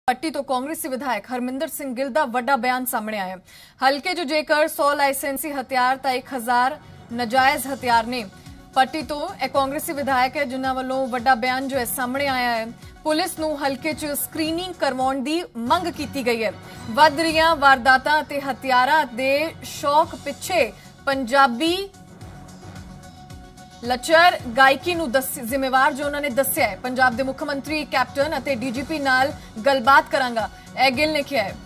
पट्टी तो कांग्रेसी विधायक हरमिंदर सिंह गिल दा वड्डा बयान सामने आया। हल्के जो जेकर 100 लाइसेंसी हथियार ਤਾਂ 1000 नाजायज हथियार ने। पट्टी तो एक कांग्रेसी विधायक है जिन्हां ਵੱਲੋਂ ਵੱਡਾ ਬਿਆਨ जो है सामने आया है। पुलिस ਨੂੰ ਹਲਕੇ 'ਚ ਸਕਰੀਨਿੰਗ ਕਰਵਾਉਣ ਦੀ ਮੰਗ ਕੀਤੀ ਗਈ ਹੈ। ਵੱਧ ਰਹੀਆਂ ਵਾਰਦਾਤਾਂ ਤੇ ਹਥਿਆਰਾਂ ਦੇ ਸ਼ੌਕ ਪਿੱਛੇ ਪੰਜਾਬੀ लचर गायकी ਨੂੰ ਜ਼ਿੰਮੇਵਾਰ जो उन्होंने दस्या है। पंजाब के मुख्यमंत्री कैप्टन और डीजीपी नाल गलबात करांगा, ਇਹ ਗਿੱਲ ने कहा है।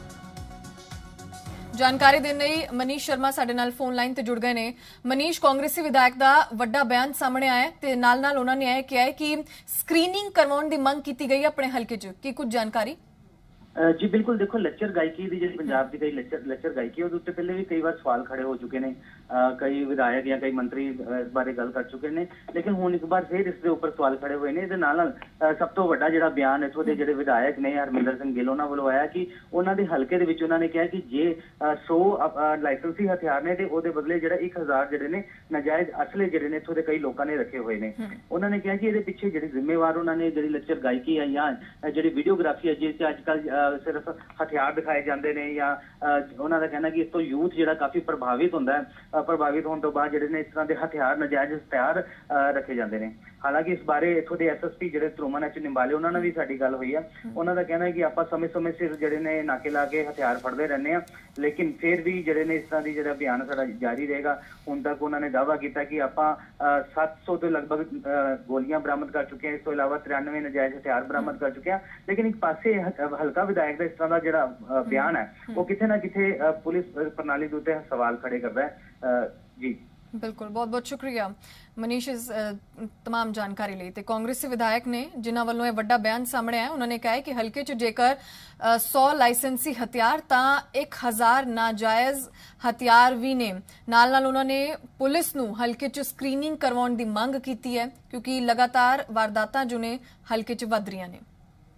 जानकारी देने ਲਈ मनीष शर्मा साडे नाल फोन लाइन ते जुड़ गए ने। मनीष, कांग्रेसी विधायक दा वड्डा बयान सामने आया ते नाल उन्होंने यह कहा है कि स्क्रीनिंग करवाउण दी मंग की गई अपने हल्के च, की कुछ जानकारी? जी बिल्कुल, देखो लच्चर गायकी की जी पंजाब की कई लच्चर गायकी उसके पहले भी कई बार सवाल खड़े हो चुके हैं। कई विधायक या कई मंत्री इस बारे गल कर चुके हैं, लेकिन हुण एक बार फिर इसके उपर सवाल खड़े हुए हैं। सब तो वड्डा जिहड़ा बयान इत्थों दे जिहड़े विधायक ने हरमिंदर सिंह गिल उन्हां वल्लों आया कि उन्हां दे हलके दे विच उन्हां ने कहा कि जे 100 लाइसेंसी हथियार ने ते उहदे बदले जिहड़ा 1000 जिहड़े ने नाजायज असले जिहड़े ने इत्थों दे कई लोकां ने रखे हुए ने। उन्हां ने कहा कि इहदे पिछे जिहड़े जिम्मेवार उन्हां ने जिहड़ी लच्चर गायकी है या जिहड़ी वीडियोग्राफी है जिस अजकल सिर्फ हथियार दिखाए जाते हैं या उन्होंने कहना कि इस तो यूथ जो काफी प्रभावित होता है, प्रभावित होने तो बाद जिहड़े ने इस तरह के हथियार नाजायज हथियार रखे जाते हैं। हालांकि इस बारे इत्थों के SSP जिहड़े त्रोमन एच निंबाले उन्होंने भी साडी गल हुई है। उन्होंने कहना है कि आप समय समय सिर जिहड़े ने नाके ला के हथियार फड़ते रहने हैं, लेकिन फिर भी जिहड़े ने इस तरह की जिहड़ा अभियान साडा जारी रहेगा। हुण तक उन्होंने दावा किया कि आप 700 के लगभग गोलियां बरामद कर चुके हैं, इस तो इलावा 93 नाजायज हथियार बरामद कर चुके हैं। लेकिन एक पासे हल्का विधायक का इस तरह का जिहड़ा बयान है वो किथे ना किथे पुलिस प्रणाली के उत्ते सवाल खड़े करता है। जी बिल्कुल, बहुत बहुत शुक्रिया मनीष इस तमाम जानकारी ਲਈ। ਤੇ ਕਾਂਗਰਸੀ ਵਿਧਾਇਕ ਨੇ ਜਿਨ੍ਹਾਂ ਵੱਲੋਂ ਇਹ ਵੱਡਾ ਬਿਆਨ ਸਾਹਮਣੇ ਆਇਆ, ਉਹਨਾਂ ਨੇ ਕਿਹਾ ਹੈ ਕਿ ਹਲਕੇ 'ਚ ਜੇਕਰ 100 ਲਾਇਸੈਂਸੀ ਹਥਿਆਰ ਤਾਂ 1000 ਨਾਜਾਇਜ਼ ਹਥਿਆਰ ਵੀ ਨੇ। ਨਾਲ ਉਹਨਾਂ ਨੇ ਪੁਲਿਸ ਨੂੰ ਹਲਕੇ 'ਚ ਸਕਰੀਨਿੰਗ ਕਰਵਾਉਣ ਦੀ ਮੰਗ ਕੀਤੀ ਹੈ ਕਿਉਂਕਿ ਲਗਾਤਾਰ ਵਾਰਦਾਤਾਂ ਜੋ ਨੇ ਹਲਕੇ 'ਚ ਵੱਧ ਰਹੀਆਂ ਨੇ।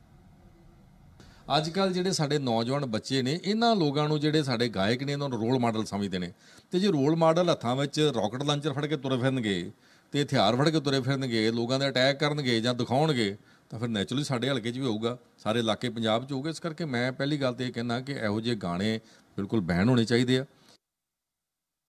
ਅੱਜ-ਕੱਲ੍ਹ ਜਿਹੜੇ ਸਾਡੇ ਨੌਜਵਾਨ ਬੱਚੇ ਨੇ ਇਹਨਾਂ ਲੋਕਾਂ ਨੂੰ ਜਿਹੜੇ ਸਾਡੇ ਗਾਇਕ ਨੇ ਇਹਨਾਂ ਨੂੰ ਰੋਲ ਮਾਡਲ ਸਮਝਦੇ ਨੇ ਤੇ ਜੇ ਰੋਲ ਮਾਡਲ ਹੱਥਾਂ ਵਿੱਚ ਰਾਕਟ ਲਾਂਚਰ ਫੜ ਕੇ ਤੁਰੇ ਫਿਰਨਗੇ ਤੇ ਹਥਿਆਰ ਫੜ ਕੇ ਤੁਰੇ ਫਿਰਨਗੇ, ਲੋਕਾਂ ਦੇ ਅਟੈਕ ਕਰਨਗੇ ਜਾਂ ਦਿਖਾਉਣਗੇ ਤਾਂ ਫਿਰ ਨੈਚੁਰਲੀ ਸਾਡੇ ਹਲਕੇ 'ਚ ਵੀ ਹੋਊਗਾ, ਸਾਰੇ ਇਲਾਕੇ ਪੰਜਾਬ 'ਚ ਹੋਊਗਾ। ਇਸ ਕਰਕੇ ਮੈਂ ਪਹਿਲੀ ਗੱਲ ਤਾਂ ਇਹ ਕਹਿੰਦਾ ਕਿ ਇਹੋ ਜਿਹੇ ਗਾਣੇ ਬਿਲਕੁਲ ਬੈਨ ਹੋਣੇ ਚਾਹੀਦੇ ਆ।